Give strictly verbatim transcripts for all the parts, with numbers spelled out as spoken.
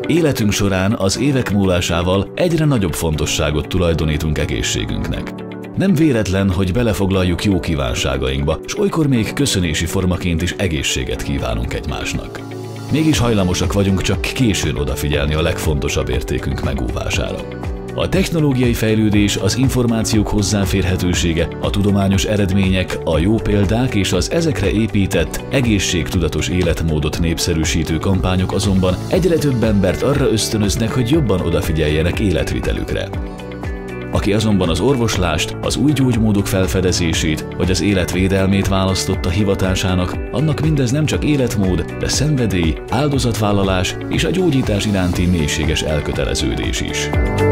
Életünk során az évek múlásával egyre nagyobb fontosságot tulajdonítunk egészségünknek. Nem véletlen, hogy belefoglaljuk jó kívánságainkba, s olykor még köszönési formaként is egészséget kívánunk egymásnak. Mégis hajlamosak vagyunk csak későn odafigyelni a legfontosabb értékünk megóvására. A technológiai fejlődés, az információk hozzáférhetősége, a tudományos eredmények, a jó példák és az ezekre épített, egészségtudatos életmódot népszerűsítő kampányok azonban egyre több embert arra ösztönöznek, hogy jobban odafigyeljenek életvitelükre. Aki azonban az orvoslást, az új gyógymódok felfedezését vagy az életvédelmét választotta hivatásának, annak mindez nem csak életmód, de szenvedély, áldozatvállalás és a gyógyítás iránti mélységes elköteleződés is.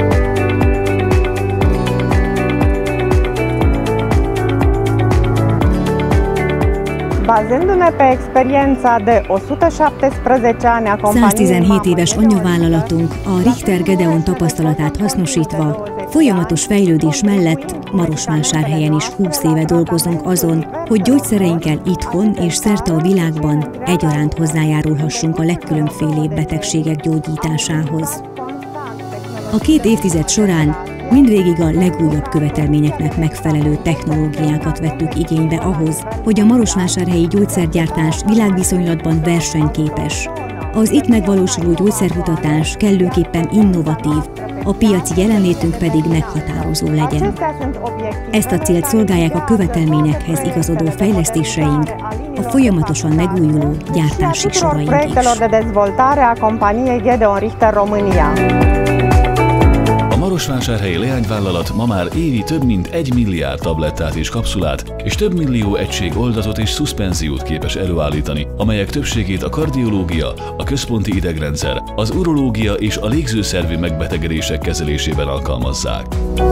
Bazându-ne pe experiența de o sută șaptesprezece ani a companiei száztizenhét éves anyavállalatunk a Richter Gedeon tapasztalatát hasznosítva, folyamatos fejlődés mellett Marosvásárhelyen is húsz éve dolgozunk azon, hogy gyógyszereinkkel itthon és szerte a világban egyaránt hozzájárulhassunk a legkülönfélébb betegségek gyógyításához. A két évtized során mindvégig a legújabb követelményeknek megfelelő technológiákat vettük igénybe ahhoz, hogy a marosvásárhelyi gyógyszergyártás világviszonylatban versenyképes. Az itt megvalósuló gyógyszerkutatás kellőképpen innovatív, a piaci jelenlétünk pedig meghatározó legyen. Ezt a célt szolgálják a követelményekhez igazodó fejlesztéseink, a folyamatosan megújuló gyártási soraink is. A marosvásárhelyi leányvállalat ma már évi több mint egy milliárd tablettát és kapszulát és több millió egység oldatot és szuszpenziót képes előállítani, amelyek többségét a kardiológia, a központi idegrendszer, az urológia és a légzőszervi megbetegedések kezelésében alkalmazzák.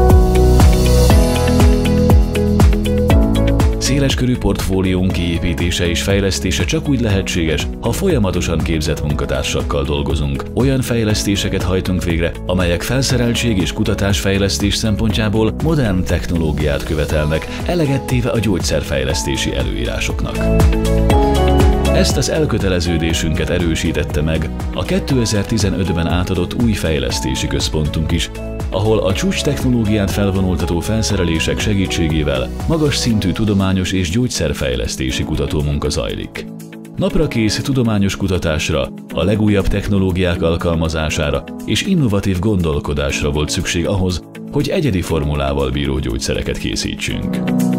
Széleskörű portfóliónk kiépítése és fejlesztése csak úgy lehetséges, ha folyamatosan képzett munkatársakkal dolgozunk. Olyan fejlesztéseket hajtunk végre, amelyek felszereltség és kutatásfejlesztés szempontjából modern technológiát követelnek, eleget téve a gyógyszerfejlesztési előírásoknak. Ezt az elköteleződésünket erősítette meg a kétezer-tizenötben átadott új fejlesztési központunk is, ahol a csúcs technológiát felvonultató felszerelések segítségével magas szintű tudományos és gyógyszerfejlesztési kutatómunka zajlik. Naprakész tudományos kutatásra, a legújabb technológiák alkalmazására és innovatív gondolkodásra volt szükség ahhoz, hogy egyedi formulával bíró gyógyszereket készítsünk.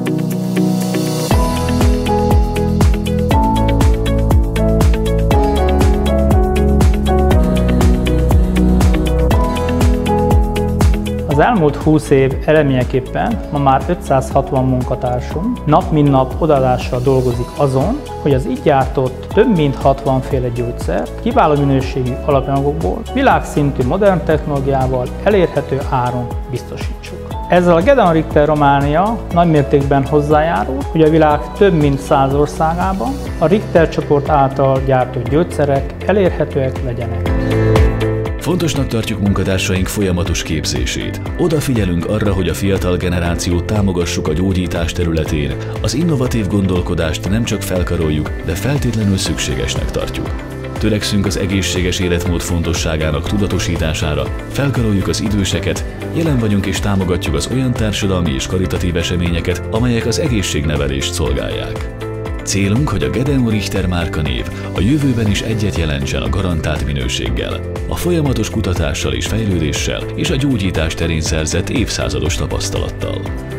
Az elmúlt húsz év eredményeképpen ma már ötszázhatvan munkatársunk nap mint nap odaadásra dolgozik azon, hogy az itt gyártott több mint hatvanféle gyógyszert kiváló minőségű alapanyagokból világszintű modern technológiával elérhető áron biztosítsuk. Ezzel a Gedeon Richter Románia nagymértékben hozzájárul, hogy a világ több mint száz országában a Richter csoport által gyártott gyógyszerek elérhetőek legyenek. Fontosnak tartjuk munkatársaink folyamatos képzését. Odafigyelünk arra, hogy a fiatal generációt támogassuk a gyógyítás területén. Az innovatív gondolkodást nem csak felkaroljuk, de feltétlenül szükségesnek tartjuk. Törekszünk az egészséges életmód fontosságának tudatosítására, felkaroljuk az időseket, jelen vagyunk és támogatjuk az olyan társadalmi és karitatív eseményeket, amelyek az egészségnevelést szolgálják. Célunk, hogy a Gedeon Richter márkanév a jövőben is egyet jelentsen a garantált minőséggel, a folyamatos kutatással és fejlődéssel és a gyógyítás terén szerzett évszázados tapasztalattal.